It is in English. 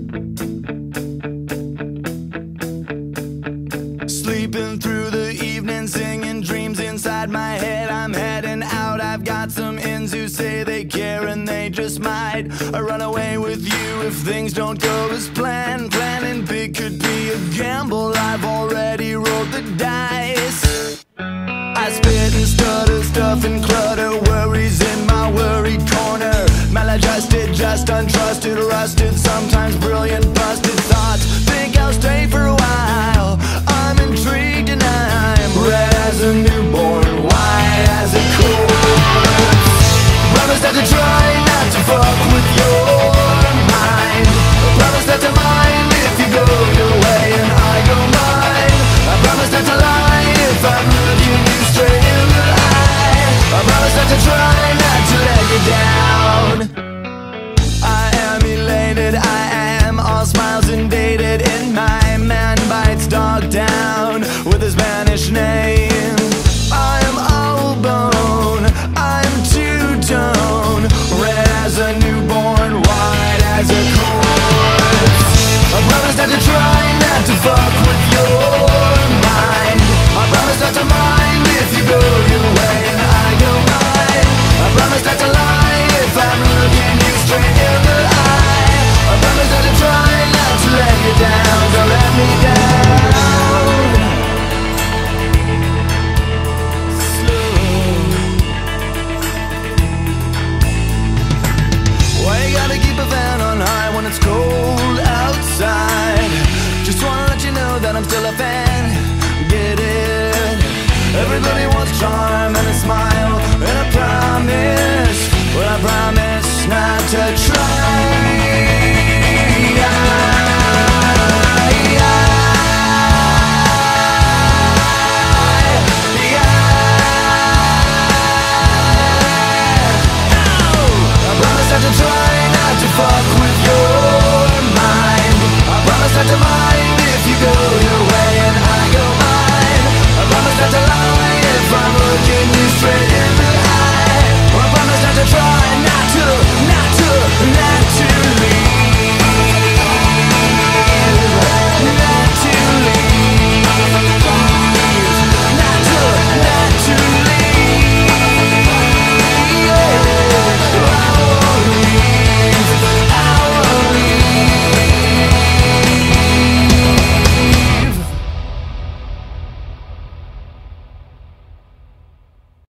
Sleeping through the evening, singing dreams inside my head. I'm heading out, I've got some ends who say they care and they just might. I run away with you if things don't go as planned. Planning big could be a gamble, I've already rolled the dice. I spit and stutter, stuff and clutter, worries in my worried corner. Maladjusted, just untrusted, rusted, sometimes brilliant, busted thoughts. Think I'll stay for a while, I'm intrigued and I'm red as a newborn, white as a corpse. Promise not to try not to fuck with your mind. Promise not to mind if you go your way and I go mine. I promise not to lie if I'm looking you straight in the eye. I promise not to try not to let you down. I am elated, I am all smiles and dated. In my man bites dog down with a Spanish name. I am all bone, I'm two-tone, red as a newborn, white as a corpse. I promise not to try not to fuck with your mind. I promise not to mind if you go your way and I go mine. I promise not to lie if I'm looking you straight in the eye. I promise not to try not to let you down, don't let me down. Slow. Why you gotta keep a fan on high when it's cold outside? Just wanna let you know that I'm still a fan, get it? Everybody wants charm and a smile and a promise, but I promise not to